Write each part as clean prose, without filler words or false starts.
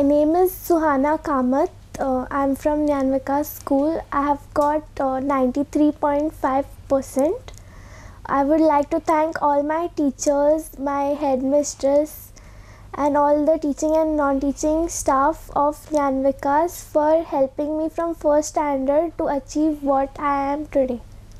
name is Suhana Kamath. I'm from Nyanvika School. I have got 93.5%. I would like to thank all my teachers, my headmistress, and all the teaching and non-teaching staff of Nyanvikas for helping me from first standard to achieve what I am today.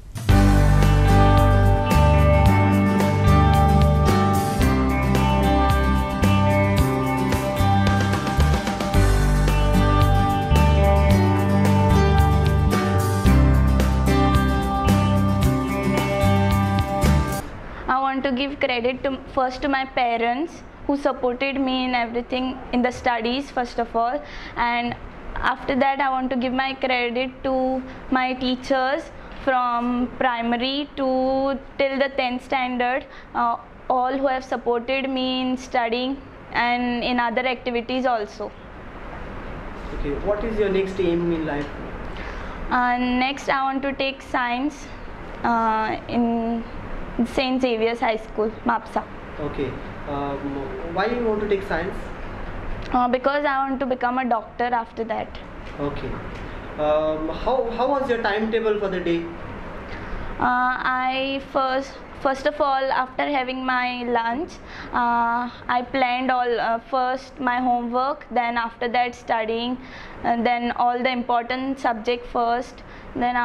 I want to give credit first to my parents who supported me in everything, in the studies first of all, and after that I want to give my credit to my teachers from primary to till the 10th standard, all who have supported me in studying and in other activities also. Okay, what is your next aim in life? Next I want to take science in St. Xavier's High School, Mapsa. Okay, why you want to take science? Because I want to become a doctor after that. Okay, how was your timetable for the day? I first of all, after having my lunch, I planned all first my homework, then after that studying, and then all the important subject first, then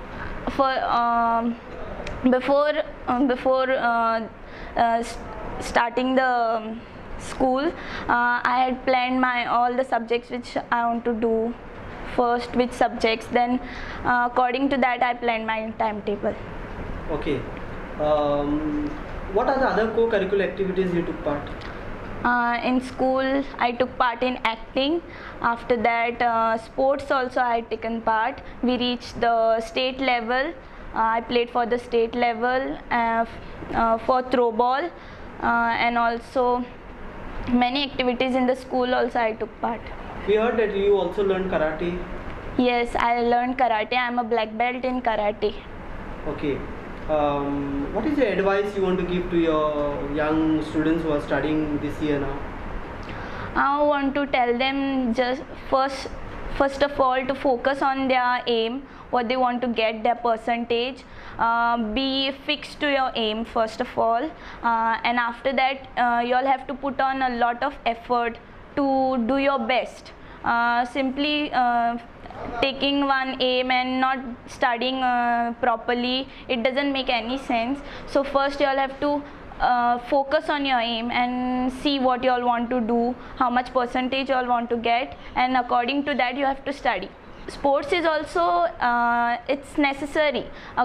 before starting the school, I had planned all the subjects which I want to do first, which subjects, then according to that I planned my timetable. Okay, what are the other co-curricular activities you took part? In school I took part in acting. After that sports also I had taken part. We reached the state level. I played for the state level for throw ball, and also many activities in the school also I took part. We heard that you also learned karate. Yes, I learned karate. I am a black belt in karate. Okay, what is the advice you want to give to your young students who are studying this year now? I want to tell them just first of all to focus on their aim, what they want to get, their percentage. Be fixed to your aim first of all, and after that you all have to put on a lot of effort to do your best. Simply taking one aim and not studying properly, it doesn't make any sense. So first you all have to focus on your aim and see what you all want to do, how much percentage you all want to get, and according to that you have to study. Sports is also it's necessary.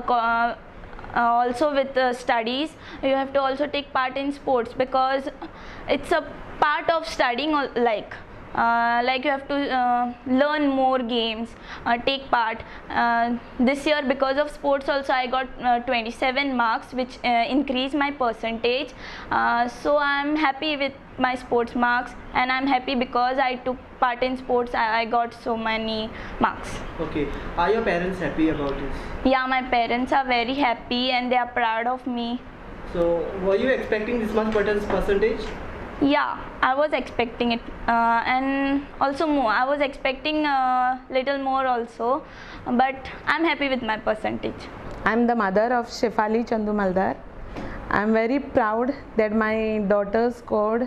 Also with studies you have to also take part in sports, because it's a part of studying, like you have to learn more games, take part. This year because of sports also I got 27 marks, which increased my percentage. So I'm happy with my sports marks, and I'm happy because I took part in sports. I got so many marks. Okay, are your parents happy about this? Yeah, my parents are very happy and they are proud of me. So were you expecting this much percentage? Yeah, I was expecting it, and also more. I was expecting a little more also, but I'm happy with my percentage. I'm the mother of Shefali Chandu Maldar. I'm very proud that my daughter scored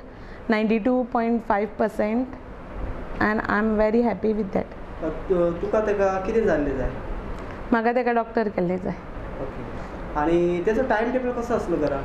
92.5%, and I'm very happy with that. तुका तेका किती जाल्ले जाय? म्हाका तेका doctor केल्ले जाय. Okay, आणि त्याचा टाइम टेबल कसो आसलो घरा?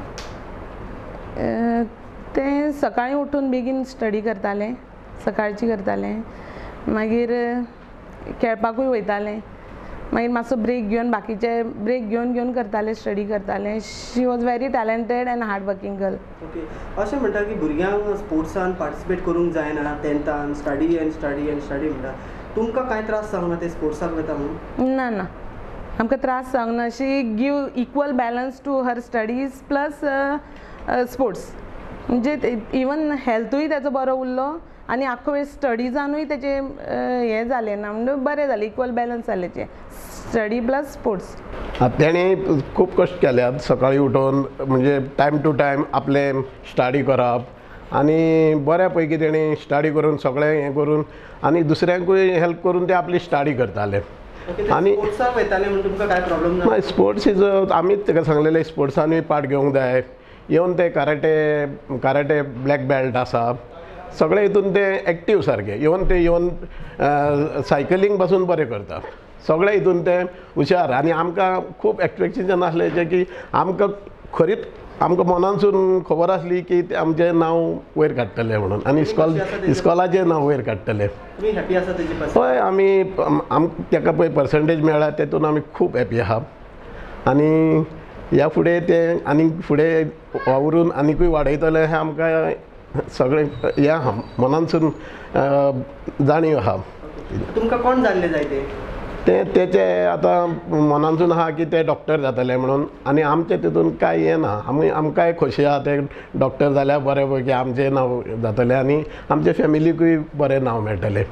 ते सकाळी उठून बेगीन स्टडी करताले, सकाळची करताले, मागीर खेळपाकूय वयताले, मागीर मातसो ब्रेक घेवन बाकीचे ब्रेक घेवन करताले, स्टडी करताले. She was very talented and hard working girl. Okay, अशें म्हणटा की भुरग्यांक स्पोर्ट्सान पार्टिसिपेट करूंक जायना, 10th स्टडी म्हणटा. तुमकां कांय त्रास जावंक ना ते स्पोर्ट्साक वता म्हणून? ना ना, आमकां त्रास जावंक ना. She give equal balance to her studies plus sports. म्हणजे इवन हेल्थूय तेजो बरो उरलो आनी आख्खो वेळ स्टडीजानूय तेचे हें जालें ना, म्हणजे बरें जालें, इक्वल बॅलन्स जालें तें स्टडी प्लस स्पोर्ट्स. तेणी खूब कश्ट केल्यात. सकाळी उठून म्हणजे टायम टू टायम आपले स्टडी करप, आनी बऱ्या पैकी तेणी स्टडी करून सगळें हें करून आनी दुसऱ्यांकूय हेल्प करून ते आपली स्टडी करताले. आनी स्पोर्ट्साक वयताले म्हणून तुमकां काय प्रॉब्लम ना? स्पोर्ट्स इज आमीच ताका सांगलेलें स्पोर्ट्सानूय पार्ट घेवंक जाय. येवन ते कराटे ब्लॅक बेल्ट आसा, सगळे हितून ते एक्टीव सारके. येवन सायकलींग पासून बरें करता, सगळे हितून ते हुशार. आनी आमकां खूब एक्सपेक्टेशन आसलें जें की आमकां खरीच आमकां मनानसून खबर आसली की ते आमचें नांव वयर काडटले म्हणून, आनी इस्कॉलाचें नांव वयर काडटले. तुमी हॅपी आसा तेजी पासून? हय, आमी ताका पळय पर्संटेज मेळ्ळा तेतून आमी खूब हॅपी आहा. आनी ह्या फुडें ते आनीक फुडें वावरून आनिकूय वाडयतले हें आमकां सगळें हें आहा, मनानसून जाणीव आहा. तुमकां कोण जाल्ले जाय तेचे आतां मनानसून आहा की ते डॉक्टर जातले म्हणून. आनी आमचे तितून कांय हें ना, आमकांय खोशी आहा ते डॉक्टर जाल्यार बरे पैकी आमचें नांव जातलें आनी आमचे फॅमिलीकूय बरें नांव मेळटलें.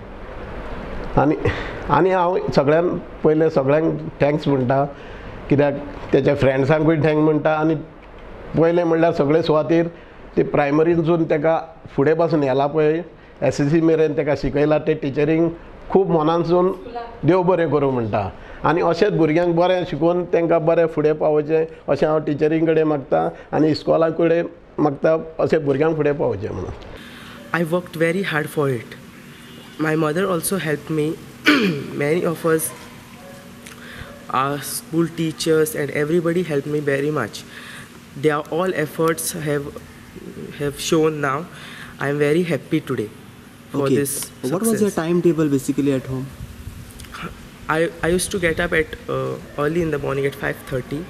आनी हांव सगळ्यान पयलें सगळ्यांक थँक्स म्हणटा, कित्याक तेच्या फ्रेंड्सांकूय थँक्स म्हणटा. आनी पयलें म्हणल्यार सगळे सुवातेर ते प्रायमरीनसून ताका फुडें पासून येला पळय, SSC मेरेन ताका शिकयला ते टिचरींक खूब मनानसून देव बरें करूं म्हणटा. आनी अशेंच भुरग्यांक बरें शिकोवन तांकां बरें फुडें पावोवचें अशें हांव टिचरीं कडेन मागतां आनी इस्कॉला कडेन मागतां अशें भुरग्यांक फुडें पावोवचें म्हणून. I worked very hard for it. My mother also helped me. Many of us, our school teachers and everybody helped me very much. Their all efforts have shown now. I am very happy today for this success. What was your timetable basically at home? I used to get up at early in the morning at 5:30,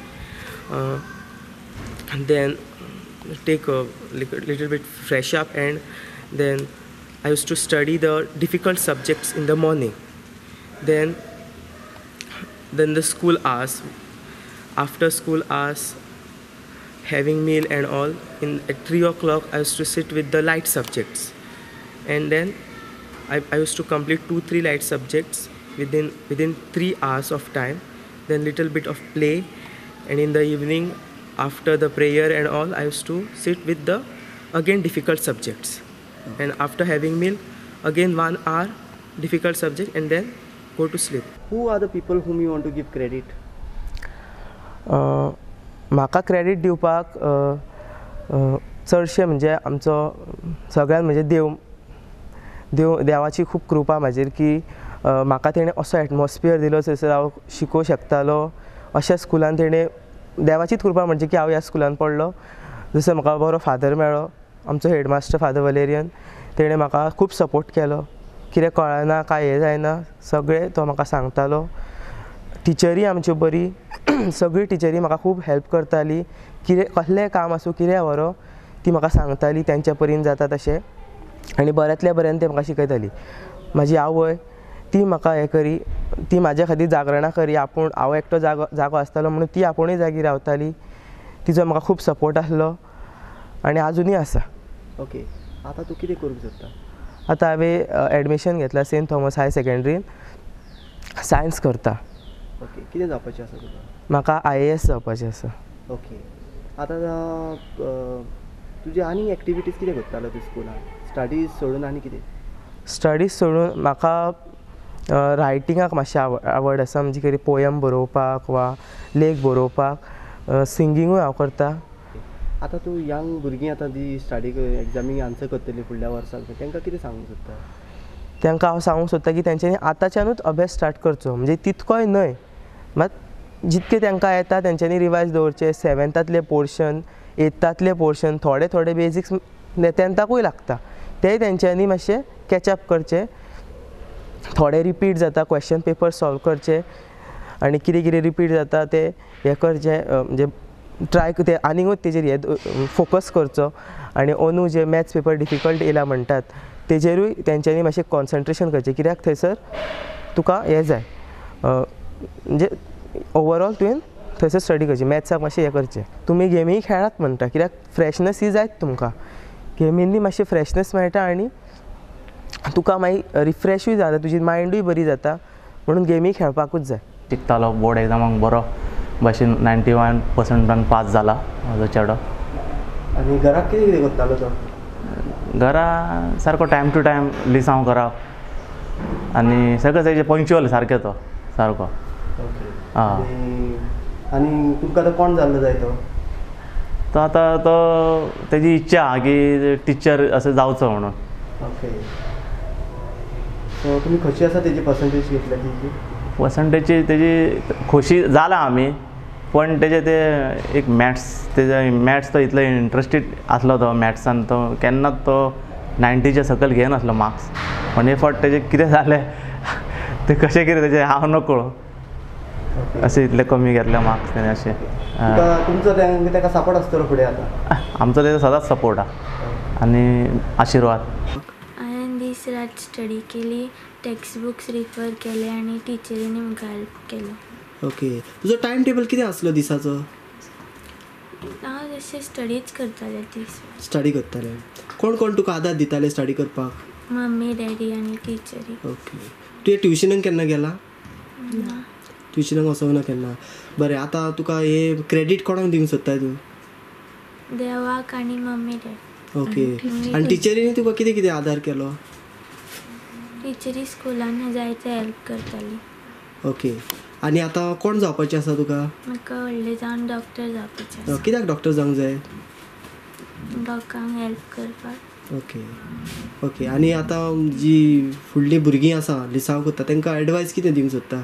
and then take a little bit fresh up, and then I used to study the difficult subjects in the morning. Then the school hours, after school hours, having meal and all, at 3 o'clock I used to sit with the light subjects, and then I used to complete 2-3 light subjects within 3 hours of time. Then little bit of play, and in the evening after the prayer and all, I used to sit with the again difficult subjects, and after having meal again 1 hour difficult subject, and then go to sleep. Who are the people whom you want to give credit? म्हाका credit दिवपाक चडशे म्हणजे आमचो सगळ्यान म्हणजे देवाची खूब कृपा म्हाजेर की म्हाका तेणें असो एटमॉस्फियर दिलो थंयसर हांव शिकोवं शकतालो. अशा स्कुलान तेणें देवाचीच कृपा म्हणजे की हांव ह्या स्कुलान पडलो. जसो म्हाका बरो फादर मेळ्ळो, आमचो हेडमास्टर फादर वलेरियन. तेणें म्हाका खूब सपोर्ट केलो, कितें कळना काय हें जायना सगळें तो म्हाका सांगतालो. टिचरी आमच्यो बरी, सगळी टिचरी म्हाका खूब हेल्प करताली. कितें कसलेंय काम आसूं कितें व्हरो ती म्हाका सांगताली तेंच्या परीन जाता तशें, आनी बऱ्यांतल्या बऱ्यान ते म्हाका शिकयताली. म्हाजी आवय ती म्हाका हें करी, ती म्हाज्या खातीर जागरणां करी. हांव एकटो जागो आसतालो म्हणून ती आपुणूय जागी रावताली. तिचो म्हाका खूब सपोर्ट आसलो आनी आजुनूय आसा. ओके, आतां तूं कितें करूंक सोदता? आतां हांवें एडमिशन घेतलां सेंट थॉमस हायर सेकंड्रीन, सायन्स करता. ओके, कितें जावपाचें आसा तुका? म्हाका IAS जावपाचें आसा. ओके, आतां तुजी आनी एक्टिविटीज कितें करतालो तूं स्कुलान? स्टडीज सोडून आनी कितें? स्टडीज सोडून म्हाका रायटिंगाक मातशी आवड आसा, म्हणजे कितें पोयम बरोवपाक वा लेख बरोवपाक. सिंगींगूय हांव करता. आतां तूं यंग भुरगीं आतां जी स्टडी एग्जामीक आन्सर करतलीं फुडल्या वर्साक, तांकां कितें सांगूंक सोदता? तांकां हांव सांगूंक सोदता की तेंच्यांनी आतांच्यानूच अभ्यास स्टार्ट करचो. म्हणजे तितकोय न्हय, मात जितके तांकां येता तेंच्यांनी रिवायज दवरचे. 7थांतले पोर्शन, 8थांतले पोर्शन, थोडे बेजिक्स 10थाकूय लागता, तेय तेंच्यांनी मातशें कॅचअप करचे. थोडे रिपीट जाता क्वेश्चन पेपर सॉल्व करचे, आनी कितें रिपीट जाता ते हें करचें. म्हणजे ट्राय ते आनीकूच तेजेर हे फोकस करचो. आनी अंदू जे मॅथ्स पेपर डिफिकल्ट येयला म्हणटात तेजेरूय तेंच्यांनी मातशें कॉन्सन्ट्रेशन करचें, कित्याक थंयसर तुका हें जाय, म्हणजे ओवरऑल तुवें थंयसर स्टडी करची. मॅथ्साक मातशें हें करचें. तुमी गेमीय खेळात म्हणटा, कित्याक फ्रेशनस ही जायत तुमकां. गेमींनी मातशें फ्रेशनस मेळटा आनी तुका मागीर रिफ्रेशूय जाता, तुजी मायंडूय बरी जाता, म्हणून गेमी खेळपाकूच जाय. शिकतालो, बोर्ड एग्जामाक बरो भाशेन 91% पास जाला म्हाजो चेडो. आनी घराक कितें कितें करतालो तो? घरा सारको टायम टू टायम लिसांव करप आनी सगळें तेजे पंक्च्युअल सारकें तो सारको. ओके. आं. आनी तुमकां आतां कोण जाल्लो जाय तो? तो आतां तो तेजी इच्छा आहा की टिचर असं जावचो म्हणून. ओके. सो तुमी कशी आसा तेजी पर्संटेज घेतल्या तेजी? पर्संटेजी तेजी खोशी जाला आमी, पण तेजे ते एक मॅथ्स तो इतलो इंट्रस्टेड आसलो तो मॅथ्सान, तो केन्नाच तो 90च्या सकयल घेयनासलो मार्क्स. पण हे फावट तेजे कितें जालें ते कशें कितें तेजें हांव नकळो अशें इतले कमी घेतले मार्क्स तेणे अशें. तुमचो ताका सपोर्ट आसतलो फुडें आतां? आमचो तेजो सदांच सपोर्ट आहा आनी आशिर्वाद. हांवें दीस रात स्टडी केली, टेक्स्ट बुक्स रिफर केले आनी टिचरींनी म्हाका हेल्प केलो. ओके. तुजो टायम टेबल कितें आसलो दिसाचो? हांव जशें स्टडीच करतालें दीस. स्टडी करतालें. कोण कोण तुका आदार दिताले स्टडी करपाक? मम्मी डॅडी आनी टिचरी. ओके. तुवें ट्युशनाक केन्ना गेला? ना. ट्युशनाक वचोंक ना केन्ना? बरें. आतां तुका हे क्रेडीट कोणाक दिवंक सोदताय तूं? देवाक आनी मम्मी डॅडी. ओके. आनी टिचरीनी तुका कितें कितें आदार केलो? टिचरी स्कुलान जायते हेल्प करताली. ओके. आनी आतां कोण जावपाचें आसा तुका? म्हाका व्हडलें जावन डॉक्टर जावपाचें. कित्याक डॉक्टर जावंक जाय? लोकांक हेल्प करपाक. ओके. ओके. आनी आतां जी फुडलीं भुरगीं आसा लिसांव करता तांकां एडवायस कितें दिवंक सोदता?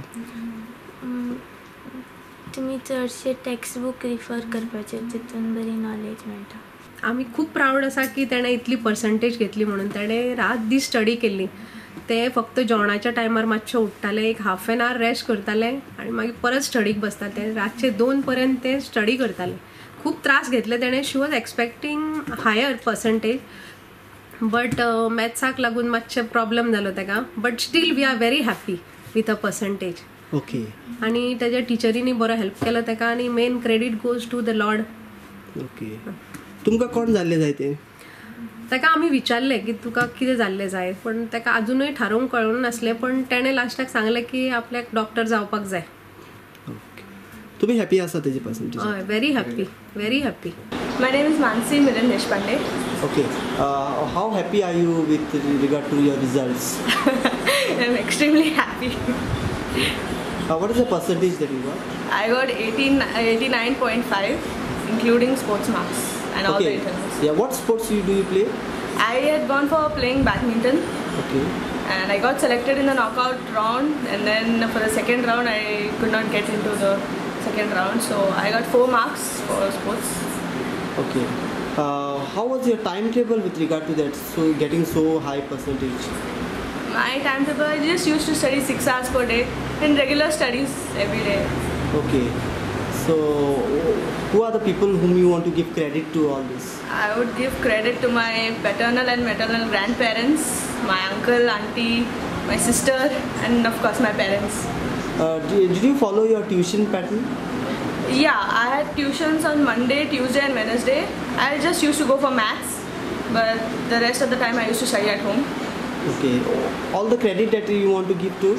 तुमी चडशे टेक्स्ट बूक रिफर करपाचे, तितून बरी नॉलेज मेळटा. आमी खूब प्रावड आसा की ताणें इतली पर्संटेज घेतली म्हणून. ताणें रात दीस स्टडी केल्ली. ते फक्त जेवणाच्या टायमार मातशे उठताले, एक हाफ एन आवर रेस्ट करताले आनी मागीर परत स्टडीक बसताले. रातचे 2 पर्यंत ते स्टडी करताले. खूब त्रास घेतले तेणें. She was expecting higher percentage, but मॅथ्साक लागून मातशे प्रॉब्लम जालो ताका. But still we are very happy with a percentage. Okay. आनी तेज्या टिचरींनी बरो हेल्प केलो ताका आनी main credit goes to the lord. Okay. तुमकां कोण जाल्लें जाय तें? ताका आमी विचारलें की तुका कितें जाल्लें जाय, पण ताका अजुनूय थारोवंक कळून नासलें. पण तेणें लास्टाक सांगलें की आपल्याक डॉक्टर जावपाक जाय. ओके. तुमी हॅपी आसा तेजी पर्संटेज? हय, very happy, very happy. My name is Mansi Milan Deshpande. Okay. How happy are you with regard to your results? I'm extremely happy. What is the percentage that you got? I got 89.5, including sports marks and all the internals. Yeah. What sports do you play? I had gone for playing badminton. Okay. And I got selected in the knockout round, and then for the second round I could not get into the second round, so I got 4 marks for sports. Okay. How was your timetable with regard to that? So getting so high percentage. My timetable, I just used to study 6 hours per day and regular studies every day. Okay. So who are the people whom you want to give credit to all this? I would give credit to my paternal and maternal grandparents, my uncle, auntie, my sister, and of course my parents. Did you follow your tuition pattern? Yeah, I had tuitions on Monday, Tuesday and Wednesday. I just used to go for maths, but the rest of the time I used to study at home. Okay. All the credit that you want to give to?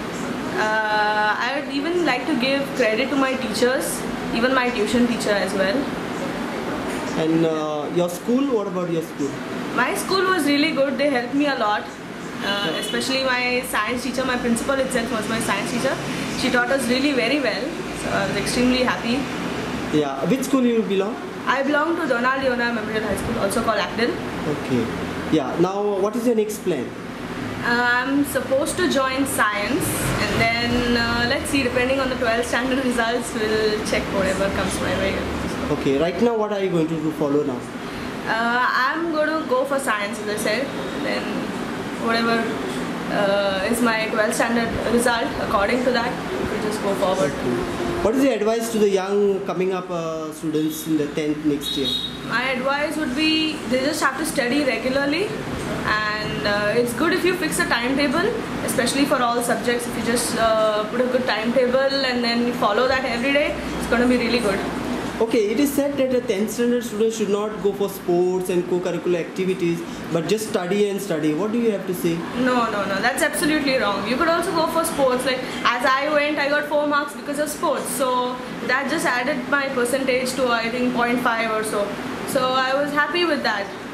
I would even like to give credit to my teachers, even my tuition teacher as well. And your school, what about your school? My school was really good, they helped me a lot. Especially my science teacher, my principal itself was my science teacher. She taught us really very well, so I was extremely happy. Yeah, which school you belong? I belong to Donald Leona Memorial High School, also called Acton. Okay. Yeah, now what is your next plan? I'm supposed to join science, and then let's see, depending on the 12th standard results, we'll check whatever comes my way. Okay, right now what are you going to follow now? I'm going to go for science, as I said. Then whatever is my 12th standard result, according to that, we'll just go forward. What is your advice to the young coming up students in the 10th next year? My advice would be they just have to study regularly, and it's good if you fix a timetable, especially for all subjects. If you just put a good timetable and then you follow that every day, it's going to be really good. Okay, it is said that a 10th standard student should not go for sports and co-curricular activities, but just study and study. What do you have to say? No, that's absolutely wrong. You could also go for sports. Like as I went, I got 4 marks because of sports. So that just added my percentage to I think 0.5 or so. So I was happy with that.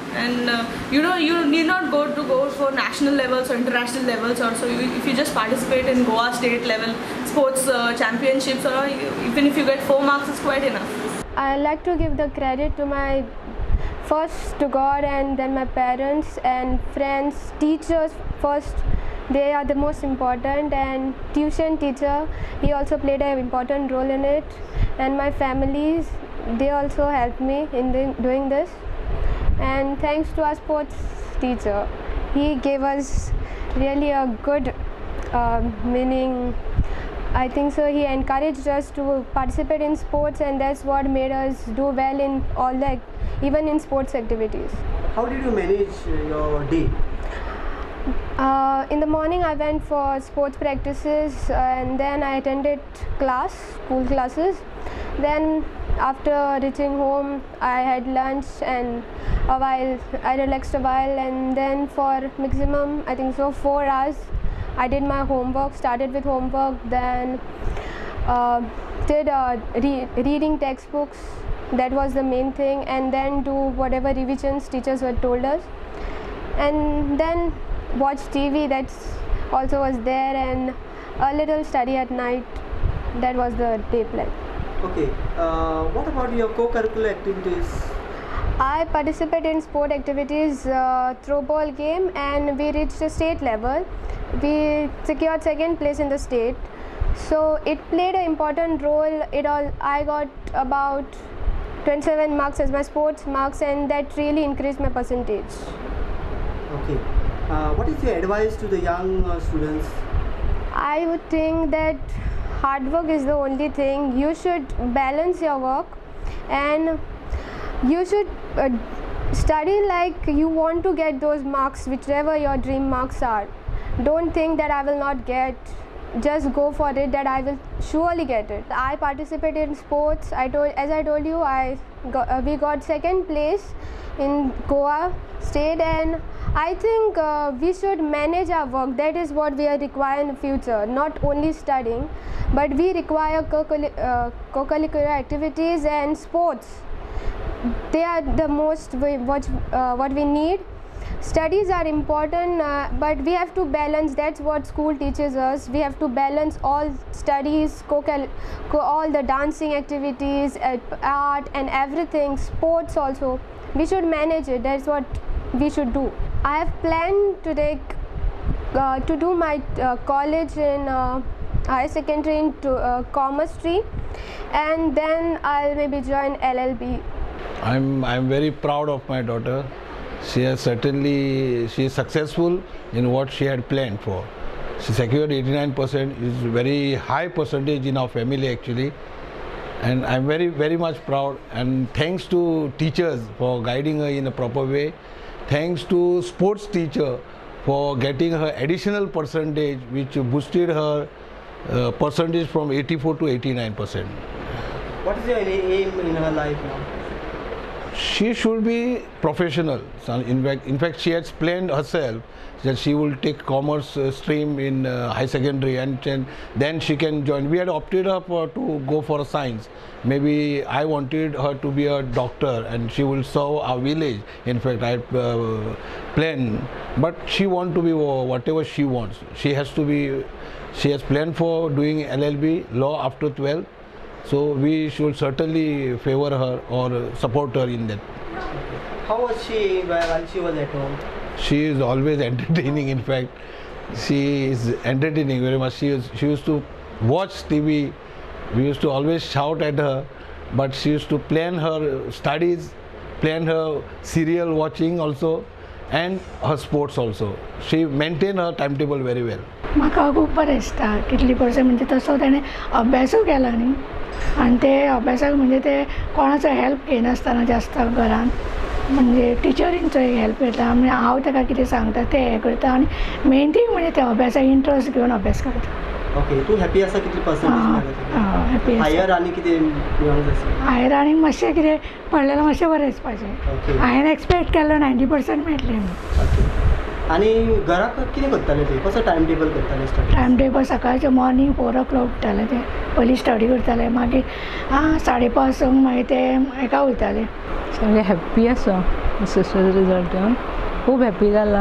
and you need not go for national levels or international levels also. If you just participate in Goa state level sports championships, or even if you get 4 marks, is quite enough. I like to give the credit to my first to God and then my parents and friends, teachers first. They are the most important, and tuition teacher, he also played an important role in it, and my families, they also helped me in doing this. And thanks to our sports teacher, he gave us really a good meaning. I think so he encouraged us to participate in sports, and that's what made us do well in all the, even in sports activities. How did you manage your day? In the morning I went for sports practices, and then I attended school classes. Then after reaching home, I had lunch and a while I relaxed a while, and then for maximum I think so 4 hours I did my homework, started with homework, then did reading textbooks, that was the main thing, and then do whatever revisions teachers had told us, and then watch TV, that also was there, and a little study at night. That was the day plan. Okay, what about your co-curricular activities? I participate in sport activities, throw ball game, and we reached the state level. We secured 2nd place in the state, so it played an important role. I got about 27 marks as my sports marks, and that really increased my percentage. Okay. What is your advice to the young students? I would think that hard work is the only thing. You should balance your work, and you should study like you want to get those marks, whichever your dream marks are. Don't think that I will not get. Just go for it, that I will surely get it. I participated in sports. As I told you, we got 2nd place in Goa state, and I think we should manage our work. That is what we require in the future, not only studying, but we require co-curricular activities and sports. They are the most what we need. Studies are important, but we have to balance. That's what school teaches us. We have to balance all studies, all the dancing activities, art and everything, sports also. We should manage it. That's what we should do. I have planned to do my college in higher secondary in commerce stream, and then I'll maybe join LLB. I'm very proud of my daughter. She is successful in what she had planned for. She secured 89%, is very high percentage in our family actually, and I'm very much proud, and thanks to teachers for guiding her in a proper way. Thanks to sports teacher for getting her additional percentage, which boosted her percentage from 84 to 89%. What is your aim in her life now? She should be professional. So in fact, she has planned herself that she will take commerce stream in high secondary, and then she can join. We had opted her to go for science. Maybe I wanted her to be a doctor, and she will serve our village. In fact, I planned, but she wants to be whatever she wants. She has planned for doing LLB, law after 12th. So we should certainly favor her or support her in that. How was she while she was at home? She is always entertaining. In fact, she is entertaining very much. She used to watch TV. We used to always shout at her, but she used to plan her studies, plan her serial watching also, and her sports also. She maintained her timetable very well. म्हाका खूब बरें दिसता कितली percent म्हणजे तसो ताणें अभ्यासूय केला न्ही, आनी ते अभ्यासाक म्हणजे ते कोणाचो हेल्प घेयनासतना जास्त घरान, म्हणजे टिचरींचो एक हेल्प घेता. म्हणजे हांव ताका कितें सांगता तें हें करता, आनी मेन थींग म्हणजे ते अभ्यासाक इंट्रस्ट घेवन अभ्यास करता. ओके, तूं हॅपी आसा कितली पर्सेंटेज? हॅपी. हायर आनी कितें मेळोंक जाय? हायर आनी मातशें कितें पडलेलें मातशें बरें दिसपाचें. हांवें एक्सपेक्ट केल्लो 90% मेळटलें म्हणून. आनी घराक कितें करताले ते? कसो टायम टेबल करताले? टायम टेबल सकाळचें मॉर्निंग 4 o'clock उठताले ते, पयलीं स्टडी करताले, मागीर 5:30 मागीर ते हेका वयताले. सगळे हॅप्पी आसा. SSLC रिजल्ट येवन खूब हॅपी जाला.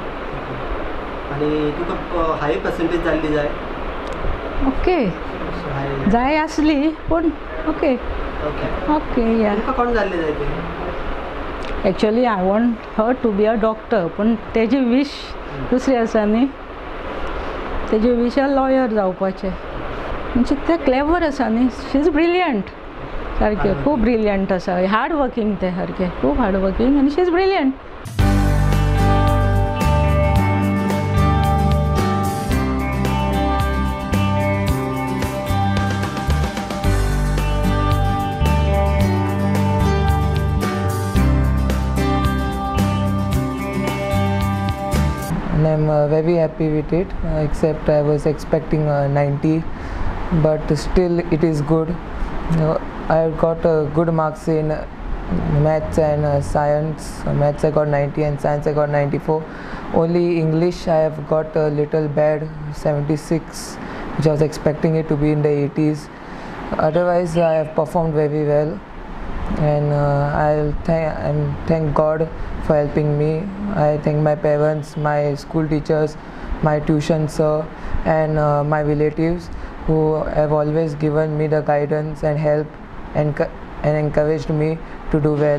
आनी तुका हाय पर्संटेज जाल्ली जाय? ओके जाय आसली पूण ओके ओके या. तुका कोण जाल्ली जाय ती? Actually I want her to be a doctor पूण तेजी वीश दुसरी आसा न्ही. तेजी वीश लॉयर जावपाचें. म्हणजे ते क्लेवर आसा न्ही. शी इज ब्रिलियंट सारकें खूब ब्रिलियंट आसा. हार्ड वर्कींग ते सारकें खूब हार्ड वर्कींग आनी she is brilliant. And I'm very happy with it, except I was expecting 90, but still it is good. I got good marks in maths and science. Maths I got 90 and science I got 94. Only English I have got a little bad, 76, which I was expecting it to be in the 80s. Otherwise I have performed very well, and I'll thank God for helping me. I thank my parents, my school teachers, my tuition sir, and my relatives who have always given me the guidance and help and encouraged me to do well.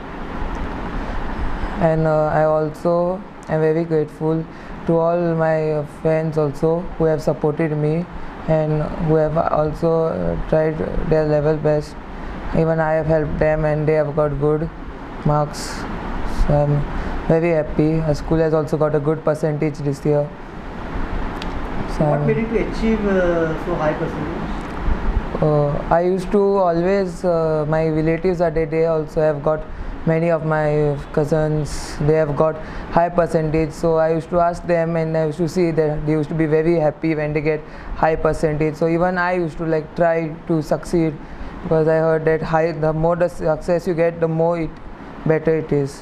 And I also am very grateful to all my friends also who have supported me and who have also tried their level best. Even I have helped them and they have got good marks. So I'm very happy. Our school has also got a good percentage this year. So what made you to achieve so high percentage? I used to always, my relatives at the day also have got, many of my cousins, they have got high percentage. So I used to ask them and I used to see that they used to be very happy when they get high percentage. So even I used to like try to succeed, because I heard that the more the success you get, the more better it is.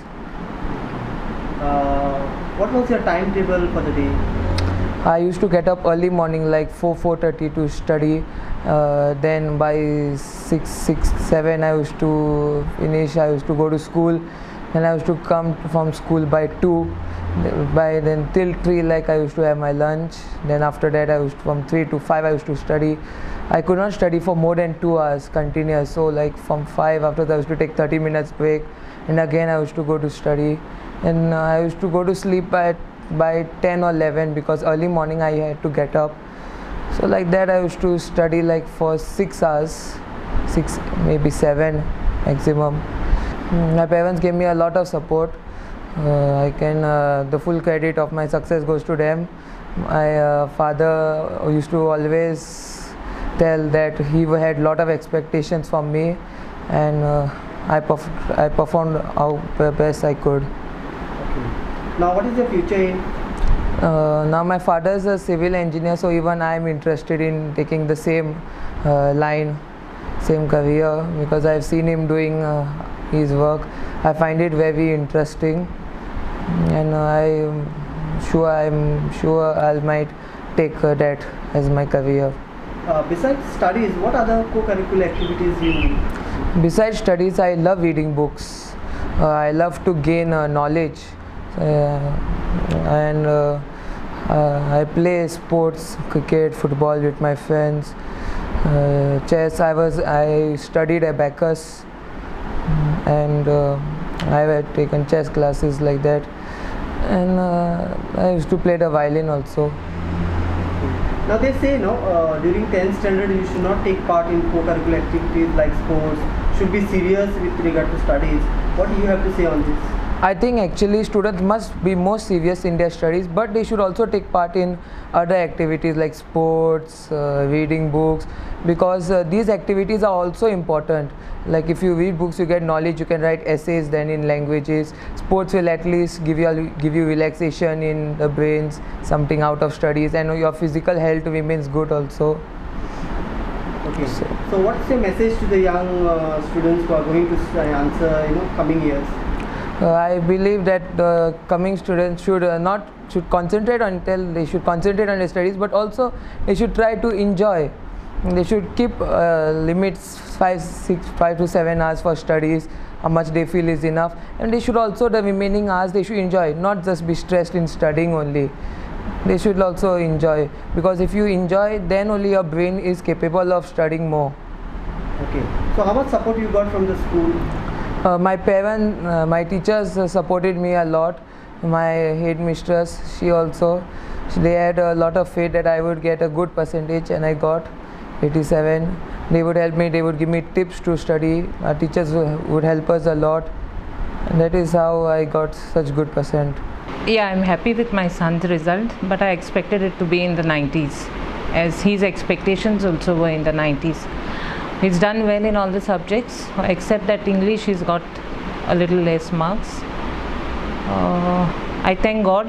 What was your timetable for the day? I used to get up early morning like 4:30 to study. Then by 6-7 I used to finish. I used to go to school. Then I used to come from school by 2. By then till 3 like I used to have my lunch. Then after that I used from 3 to 5 I used to study. I could not study for more than 2 hours continuous. So like from 5 after that I used to take 30 minutes break, and again I used to go to study. And I used to go to sleep by 10 or 11 because early morning I had to get up. So like that I used to study like for 6 hours, 6 maybe 7 maximum. My parents gave me a lot of support. The full credit of my success goes to them. My father used to always tell that he had lot of expectations from me, and I performed how best I could. Now what is your future in? Now my father is a civil engineer, so even I am interested in taking the same line, same career, because I have seen him doing his work. I find it very interesting, and I'm sure I might take that as my career. Besides studies, what other co-curricular activities you do? Besides studies, I love reading books. I love to gain knowledge. And I play sports, cricket, football with my friends. Chess, I studied abacus, and I had taken chess classes like that, and I used to play the violin also. Now they say during 10th standard you should not take part in co-curricular activities like sports, should be serious with regard to studies. What do you have to say on this? I think actually students must be more serious in their studies, but they should also take part in other activities like sports, reading books, because these activities are also important. Like if you read books, you get knowledge, you can write essays then in languages. Sports will at least give you relaxation in the brains, something out of studies, and your physical health remains good also. Okay. So what's your message to the young students who are going to answer coming years? I believe that the coming students should concentrate on their studies, but also they should try to enjoy. They should keep limits 5 to 7 hours for studies. how much they feel is enough, and they should also, the remaining hours they should enjoy, not just be stressed in studying only. They should also enjoy, because if you enjoy, then only your brain is capable of studying more. Okay. So how much support you got from the school? My parents, my teachers supported me a lot. My headmistress, they had a lot of faith that I would get a good percentage, and I got 87. They would help me, they would give me tips to study. Our teachers would help us a lot, and that is how I got such good percent. Yeah, I'm happy with my son's result, but I expected it to be in the 90s, as his expectations also were in the 90s. He's done well in all the subjects, except that English he's got a little less marks. I thank God,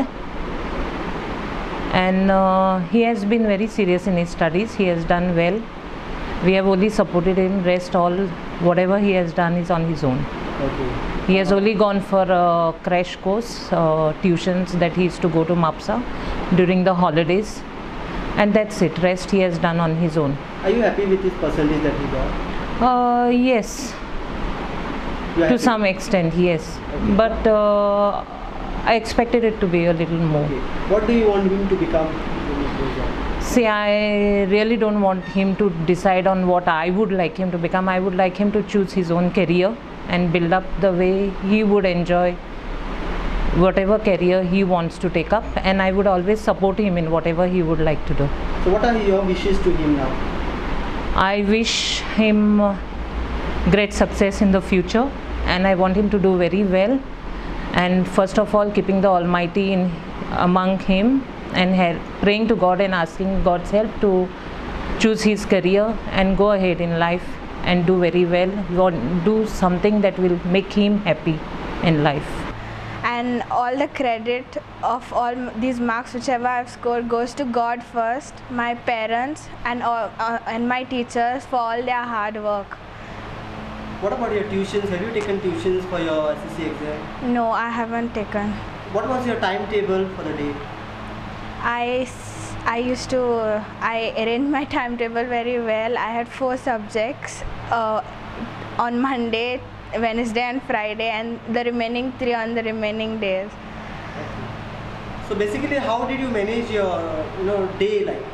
and he has been very serious in his studies. He has done well. We have only supported him. Rest all, whatever he has done is on his own. Okay. He has only gone for a crash course, tuitions that he used to go to MAPSA during the holidays, and that's it. Rest he has done on his own. Are you happy with his percentage that he got? Yes. To some extent, yes. Okay. But I expected it to be a little more. Okay. What do you want him to become? See, I really don't want him to decide on what I would like him to become. I would like him to choose his own career and build up the way he would enjoy whatever career he wants to take up, and I would always support him in whatever he would like to do. So what are your wishes to him now? I wish him great success in the future, and I want him to do very well, and first of all keeping the Almighty among him, and praying to God and asking God's help to choose his career and go ahead in life and do very well, do something that will make him happy in life. And all the credit of all these marks whichever I've scored goes to God first, my parents and my teachers for all their hard work. What about your tuitions? Have you taken tuitions for your SSC exam? No, I haven't taken. What was your timetable for the day? I arranged my timetable very well. I had 4 subjects on Monday, Wednesday and Friday, and the remaining 3 on the remaining days. So basically, how did you manage your day like?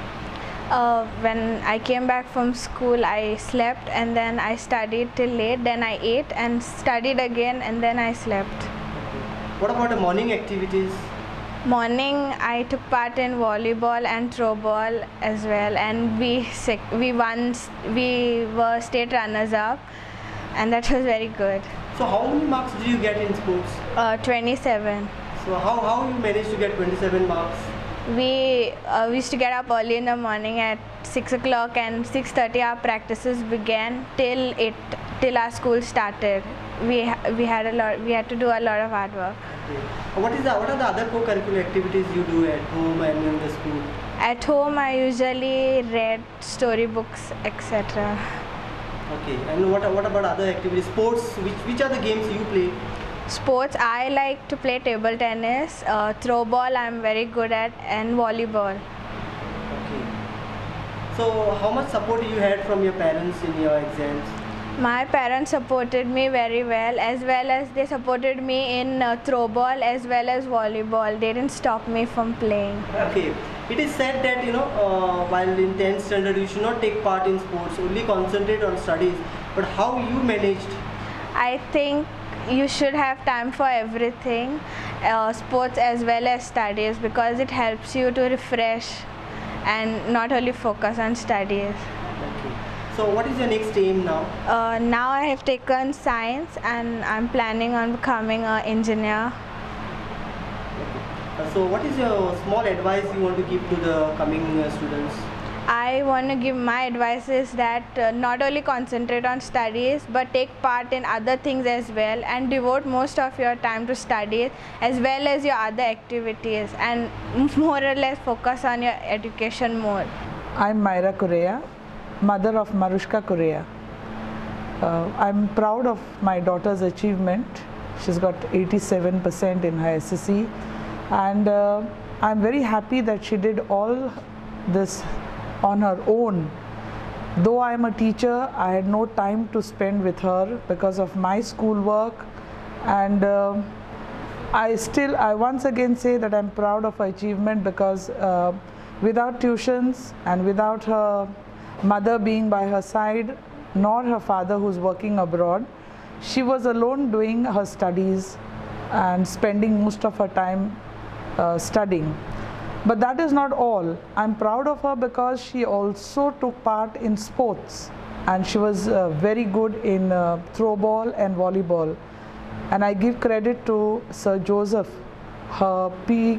When I came back from school, I slept and then I studied till late. Then I ate and studied again, and then I slept. What about the morning activities? Morning, I took part in volleyball and throw ball as well, and we were state runners up, and that was very good. So how many marks did you get in sports? 27. So how you managed to get 27 marks? We used to get up early in the morning at 6 o'clock, and 6:30 our practices began till our school started. We had to do a lot of hard work. Okay. What are the other co-curricular activities you do at home and in the school? At home, I usually read storybooks, etc. Okay. And what about other activities? Sports. Which are the games you play? Sports, I like to play table tennis, throw ball I'm very good at, and volleyball. Okay. So how much support you had from your parents in your exams? My parents supported me very well as they supported me in throw ball as well as volleyball. They didn't stop me from playing. Okay. It is said that while in 10th standard you should not take part in sports, only concentrate on studies. But how you managed? I think you should have time for everything, sports as well as studies, because it helps you to refresh and not only focus on studies. Okay. So what is your next aim now? Now I have taken science and I'm planning on becoming an engineer. Okay. So what is your small advice you want to give to the coming students? I want to give my advice is that not only concentrate on studies but take part in other things as well, and devote most of your time to studies as well as your other activities, and more or less focus on your education more. I'm Myra Correa, mother of Marushka Correa. I'm proud of my daughter's achievement. She's got 87% in her SSC, and I'm very happy that she did all this on her own, Though I am a teacher, I had no time to spend with her because of my schoolwork, and I once again say that I'm proud of her achievement, because without tuitions and without her mother being by her side, nor her father who's working abroad, she was alone doing her studies and spending most of her time studying. But that is not all. I'm proud of her because she also took part in sports, and she was very good in throw ball and volleyball. And I give credit to Sir Joseph, her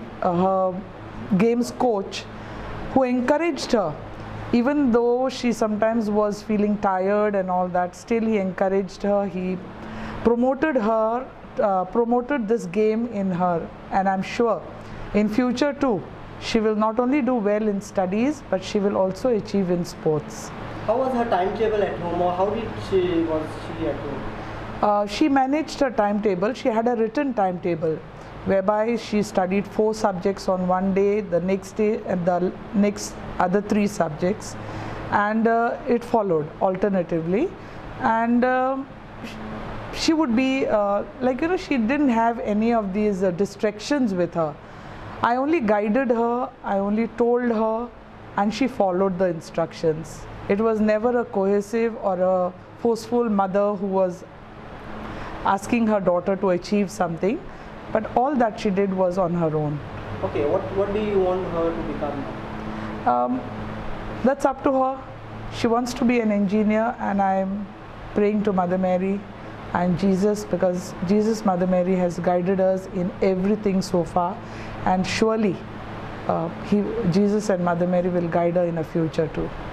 games coach, who encouraged her. Even though she sometimes was feeling tired and all that, still he encouraged her. He promoted her, promoted this game in her, and I'm sure in future too, she will not only do well in studies, but she will also achieve in sports. How was her timetable at home, or how was she at home? She managed her timetable. She had a written timetable whereby she studied 4 subjects on one day, the next day and the next other 3 subjects, and it followed alternatively. And she would be she didn't have any of these distractions with her. I only guided her, I only told her, and she followed the instructions. It was never a cohesive or a forceful mother who was asking her daughter to achieve something, but all that she did was on her own. Okay, what do you want her to become now? That's up to her. She wants to be an engineer, and I'm praying to Mother Mary and Jesus, because Jesus, Mother Mary has guided us in everything so far, and surely Jesus and Mother Mary will guide her in the future too.